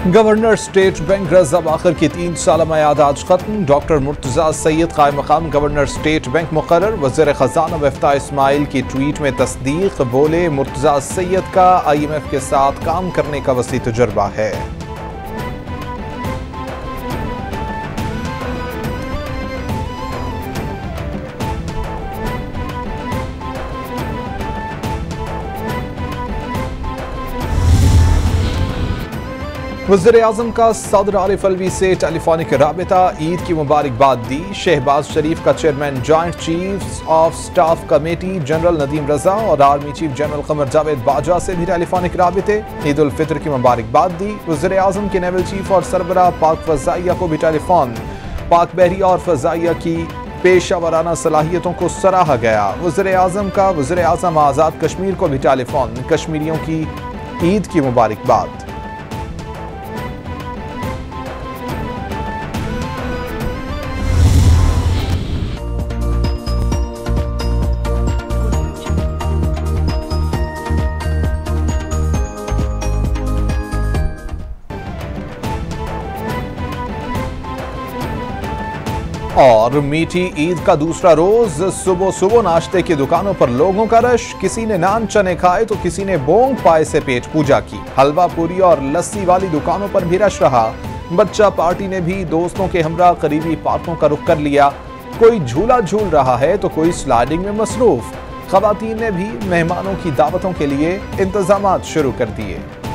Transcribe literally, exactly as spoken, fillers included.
Governor state bank Reza Baqir की तीन साल मयाद आज खत्म। डॉक्टर मुर्तज़ा सैयद कायम मकाम गवर्नर स्टेट बैंक मुकर्रर। वज़ीर ख़ज़ाना इफ्ताह इस्माइल की ट्वीट में तस्दीक, बोले मुर्तज़ा सैयद का आई एम एफ के साथ काम करने का वसी तजुर्बा है। वज़ीर आज़म का सदर आरिफ अलवी से टेलीफोनिक राबिता, ईद की मुबारकबाद दी। शहबाज शरीफ का chairman joint chief of staff committee general Nadeem Raza और army chief general Qamar Javed Bajwa से भी टेलीफोनिक राबिते, ईद उल फितर की मुबारकबाद दी। वज़ीर आज़म के नेवल चीफ और सरबराह पाक फ़ज़ाइया को भी टेलीफोन, पाक बहरी और फ़ज़ाइया की पेशा वराना सलाहियतों को सराहा गया। वज़ीर आज़म का वज़ीर आज़म आज़ाद कश्मीर को भी टेलीफोन, कश्मीरियों की ईद की मुबारकबाद। और मीठी ईद का दूसरा रोज, सुबह सुबह नाश्ते की दुकानों पर लोगों का रश। किसी ने नान चने खाए तो किसी ने बोंग पाए से पेट पूजा की। हलवा पूरी और लस्सी वाली दुकानों पर भी रश रहा। बच्चा पार्टी ने भी दोस्तों के हमरा करीबी पार्कों का रुख कर लिया। कोई झूला झूल रहा है तो कोई स्लाइडिंग में मसरूफ। खवातीन ने भी मेहमानों की दावतों के लिए इंतजामात शुरू कर दिए।